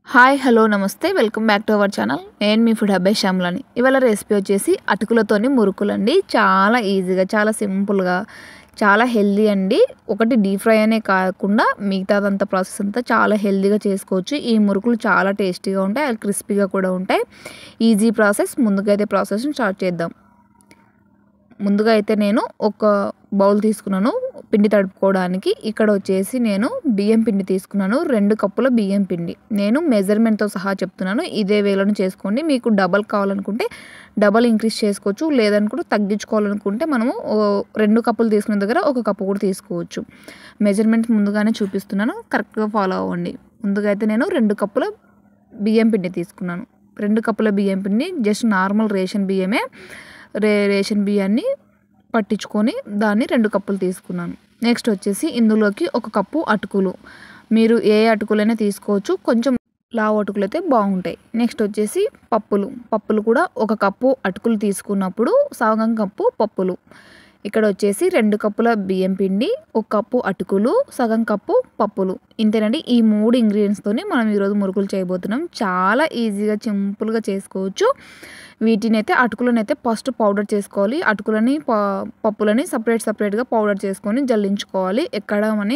Hi hello నమస్తే welcome back to our channel. నేను మీ ఫుడ్ హబ్బే శ్యామ్లని. ఇవాళ రెసిపీ వచ్చేసి అటుకులతోని మురుకులండి. చాలా ఈజీగా, చాలా సింపుల్గా, చాలా హెల్దీ అండి. ఒకటి డీప్ ఫ్రై అనే కాకుండా మిగతాదంతా ప్రాసెస్ అంతా చాలా హెల్దీగా చేసుకోవచ్చు. ఈ మురుకులు చాలా టేస్టీగా ఉంటాయి, అవి క్రిస్పీగా కూడా ఉంటాయి. Easy process. ముందుకైతే ప్రాసెస్ని స్టార్ట్ చేద్దాం. ముందుగా అయితే నేను ఒక బౌల్ తీసుకున్నాను పిండి తడుపుకోవడానికి. ఇక్కడ వచ్చేసి నేను బియ్యం పిండి తీసుకున్నాను. 2 కప్పుల బియ్యం పిండి. నేను మెజర్మెంట్తో సహా చెప్తున్నాను, ఇదే వేలోనే చేసుకోండి. మీకు డబల్ కావాలనుకుంటే డబల్ ఇంక్రీజ్ చేసుకోవచ్చు, లేదనుకుంటే తగ్గించుకోవాలనుకుంటే మనము 2 కప్పులు తీసుకునే దగ్గర 1 కప్పు కూడా తీసుకోవచ్చు. మెజర్మెంట్ ముందుగానే చూపిస్తున్నాను, కరెక్ట్గా ఫాలో అవ్వండి. ముందుగా అయితే నేను 2 కప్పుల బియ్యం పిండి తీసుకున్నాను. 2 కప్పుల బియ్యం పిండి జస్ట్ నార్మల్ రేషన్ బియ్యమే. రేషన్ బియ్యాన్ని పట్టించుకొని దాన్ని 2 కప్పులు తీసుకున్నాను. నెక్స్ట్ వచ్చేసి ఇందులోకి 1 కప్పు అటుకులు. మీరు ఏ అటుకులైనా తీసుకోవచ్చు, కొంచెం లావు అటుకులు అయితే బాగుంటాయి. నెక్స్ట్ వచ్చేసి పప్పులు కూడా 1 కప్పు అటుకులు తీసుకున్నప్పుడు సగం కప్పు పప్పులు. ఇక్కడ వచ్చేసి 2 కప్పుల బియ్యం పిండి, 1 కప్పు అటుకులు, సగం కప్పు పప్పులు. ఇంతేనండి. ఈ 3 ఇంగ్రీడియంట్స్తోని మనం ఈరోజు మురుకులు చేయబోతున్నాం. చాలా ఈజీగా సింపుల్గా చేసుకోవచ్చు. వీటినైతే అటుకులనైతే ఫస్ట్ పౌడర్ చేసుకోవాలి. అటుకులని పప్పులని సపరేట్గా పౌడర్ చేసుకొని జల్లించుకోవాలి. ఎక్కడ అని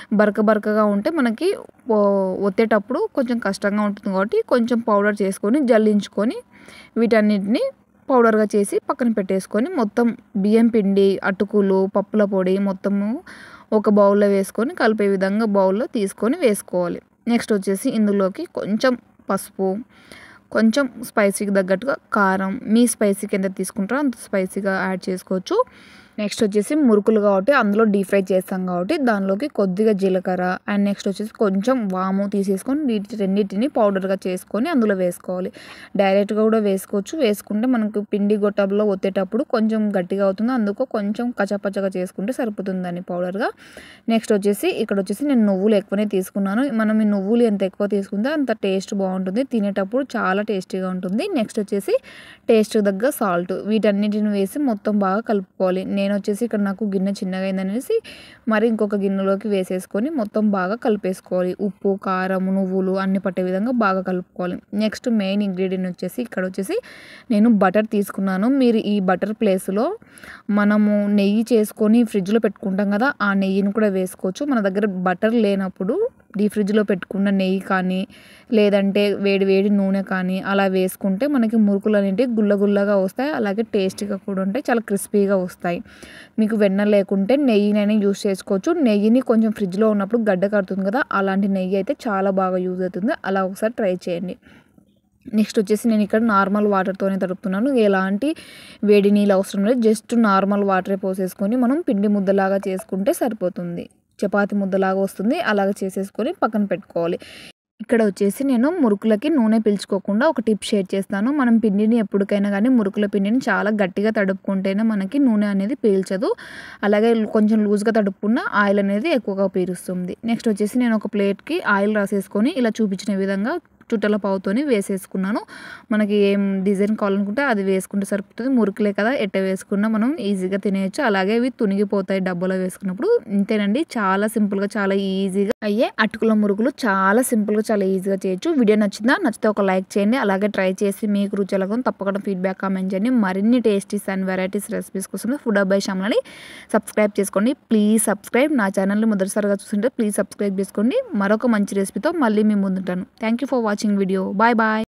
బరకగా ఉంటే మనకి ఒత్తేటప్పుడు కొంచెం కష్టంగా ఉంటుంది కాబట్టి కొంచెం పౌడర్ చేసుకొని జల్లించుకొని వీటన్నిటిని పౌడర్గా చేసి పక్కన పెట్టేసుకొని, మొత్తం బియ్యం పిండి, అటుకులు, పప్పుల పొడి మొత్తము ఒక బౌల్లో వేసుకొని కలిపే విధంగా బౌల్లో తీసుకొని వేసుకోవాలి. నెక్స్ట్ వచ్చేసి ఇందులోకి కొంచెం పసుపు, కొంచెం స్పైసీకి తగ్గట్టుగా కారం, మీ స్పైసీకి ఎంత తీసుకుంటారో అంత స్పైసీగా యాడ్ చేసుకోవచ్చు. నెక్స్ట్ వచ్చేసి మురుకులు కాబట్టి అందులో డీప్ ఫ్రై చేస్తాం కాబట్టి దానిలోకి కొద్దిగా జీలకర్ర అండ్ నెక్స్ట్ వచ్చేసి కొంచెం వాము తీసేసుకొని రెండింటిని పౌడర్గా చేసుకొని అందులో వేసుకోవాలి. డైరెక్ట్గా కూడా వేసుకోవచ్చు. వేసుకుంటే మనకు పిండి గొట్టంలో ఒత్తేటప్పుడు కొంచెం గట్టిగా అవుతుంది, అందుకు కొంచెం కచ్చపచ్చగా చేసుకుంటే సరిపోతుంది దాన్ని పౌడర్గా. నెక్స్ట్ వచ్చేసి ఇక్కడ వచ్చేసి నేను నువ్వులు ఎక్కువనే తీసుకున్నాను. మనం ఈ నువ్వులు ఎంత ఎక్కువ తీసుకుంటే అంత టేస్ట్ బాగుంటుంది, తినేటప్పుడు చాలా టేస్టీగా ఉంటుంది. నెక్స్ట్ వచ్చేసి టేస్ట్ తగ్గ సాల్ట్, వీటన్నిటిని వేసి మొత్తం బాగా కలుపుకోవాలి. నేను వచ్చేసి ఇక్కడ నాకు గిన్నె చిన్నగా అయిందనేసి మరి ఇంకొక గిన్నెలోకి వేసేసుకొని మొత్తం బాగా కలిపేసుకోవాలి. ఉప్పు, కారం, నువ్వులు అన్ని పట్టే విధంగా బాగా కలుపుకోవాలి. నెక్స్ట్ మెయిన్ ఇంగ్రీడియంట్ వచ్చేసి ఇక్కడ వచ్చేసి నేను బటర్ తీసుకున్నాను. మీరు ఈ బటర్ ప్లేస్లో మనము నెయ్యి చేసుకొని ఫ్రిడ్జ్లో పెట్టుకుంటాం కదా, ఆ నెయ్యిని కూడా వేసుకోవచ్చు. మన దగ్గర బటర్ లేనప్పుడు ఫ్రిడ్జ్లో పెట్టుకున్న నెయ్యి కానీ లేదంటే వేడి నూనె కానీ అలా వేసుకుంటే మనకి మురుకులు అనేవి గుల్లగా వస్తాయి, అలాగే టేస్టీగా కూడా ఉంటాయి, చాలా క్రిస్పీగా వస్తాయి. మీకు వెన్న లేకుంటే నెయ్యినైనా యూస్ చేసుకోవచ్చు. నెయ్యిని కొంచెం ఫ్రిడ్జ్లో ఉన్నప్పుడు గడ్డ కడుతుంది కదా, అలాంటి నెయ్యి అయితే చాలా బాగా యూజ్ అవుతుంది. అలా ఒకసారి ట్రై చేయండి. నెక్స్ట్ వచ్చేసి నేను ఇక్కడ నార్మల్ వాటర్తోనే తడుపుతున్నాను. ఎలాంటి వేడి నీళ్ళు అవసరం లేదు, జస్ట్ నార్మల్ వాటరే పోసేసుకొని మనం పిండి ముద్దలాగా చేసుకుంటే సరిపోతుంది. చపాతి ముద్దలాగా వస్తుంది, అలాగే చేసేసుకొని పక్కన పెట్టుకోవాలి. ఇక్కడ వచ్చేసి నేను మురుకులకి నూనె పీల్చుకోకుండా ఒక టిప్ షేర్ చేస్తాను. మనం పిండిని ఎప్పటికైనా కానీ మురుకుల పిండిని చాలా గట్టిగా తడుపుకుంటేనే మనకి నూనె అనేది పీల్చదు, అలాగే కొంచెం లూజ్గా తడుపుకున్న ఆయిల్ అనేది ఎక్కువగా పీలుస్తుంది. నెక్స్ట్ వచ్చేసి నేను ఒక ప్లేట్కి ఆయిల్ రాసేసుకొని ఇలా చూపించిన విధంగా చుట్టల పావుతోని వేసేసుకున్నాను. మనకి ఏం డిజైన్ కావాలనుకుంటే అది వేసుకుంటే సరిపోతుంది. మురుకులే కదా, ఎట్ట వేసుకున్నా మనం ఈజీగా తినేయచ్చు, అలాగే ఇవి తునిగిపోతాయి డబ్బాలో వేసుకున్నప్పుడు. ఇంతేనండి, చాలా సింపుల్గా చాలా ఈజీగా అయ్యే అటుకుల మురుకులు. చాలా సింపుల్గా చాలా ఈజీగా చేయొచ్చు. వీడియో నచ్చితే ఒక లైక్ చేయండి, అలాగే ట్రై చేసి మీకు రుచి ఎలాగో తప్పకుండా ఫీడ్బ్యాక్ కామెంట్ చేయండి. మరిన్ని టేస్టీస్ అండ్ వెరైటీస్ రెసిపీస్ కోసం ఫుడ్ హబ్ బై శ్యామ్లని సబ్స్క్రైబ్ చేసుకోండి. Please subscribe. నా ఛానల్ని మొదటిసారిగా చూస్తుంటే ప్లీజ్ సబ్స్క్రైబ్ చేసుకోండి. మరొక మంచి రెసిపీతో మళ్ళీ మీ ముందుంటాను. Thank you for watching video. Bye bye.